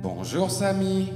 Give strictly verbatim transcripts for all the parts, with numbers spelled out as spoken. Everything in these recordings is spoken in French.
Bonjour Samy,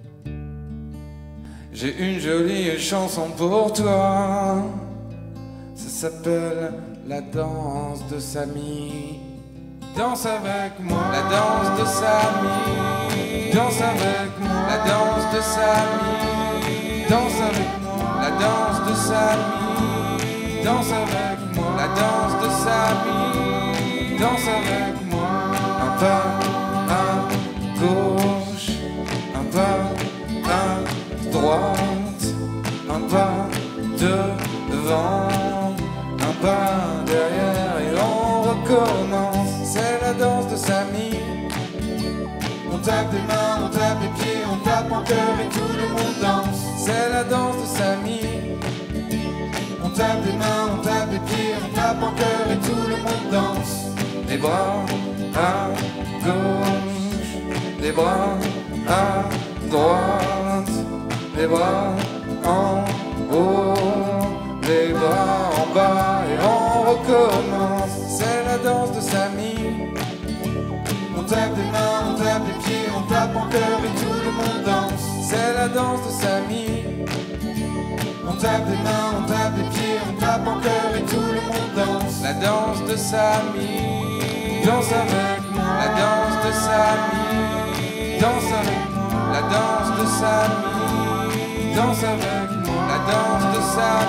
j'ai une jolie chanson pour toi. Ça s'appelle la danse de Samy. Danse avec moi, la danse de Samy. Danse avec moi, la danse de Samy. Danse avec moi, la danse de Samy. Danse avec moi, la danse de Samy. Danse avec moi, un pas à gauche, un pas à droite, un pas devant, un pas derrière et on recommence. C'est la danse de Samy. On tape des mains, on tape des pieds, on tape en cœur et tout le monde danse. C'est la danse de Samy. On tape des mains, on tape des pieds, on tape en cœur et tout le monde danse. Les bras à gauche, les bras à droite, les bras en haut, les bras en bas et on recommence. C'est la danse de Samy. On tape des mains, on tape des pieds, on tape en cœur et tout le monde danse. C'est la danse de Samy. On tape des mains, on tape des pieds, on tape en cœur et tout le monde danse. La danse de Samy. Danse avec moi, la danse de Samy. Danse avec moi, la danse de Samy. Danse avec moi, la danse de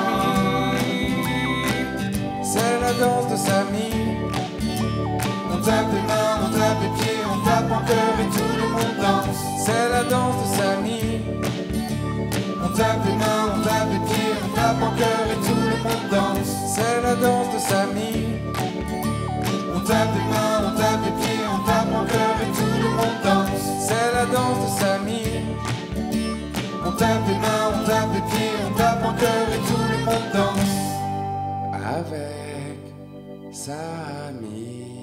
Samy. C'est la danse de Samy. On tape des mains, on tape des pieds, on tape en cœur et tout le monde danse. C'est la danse de Samy. On tape des mains, on tape des pieds, on tape en cœur et tout le monde danse. C'est la danse de Samy. On tape des mains, on tape des pieds, on tape en cœur et tout le monde danse. C'est la danse de Samy. On tape des mains, on tape des pieds, on tape en cœur et tout le monde danse. Avec Samy.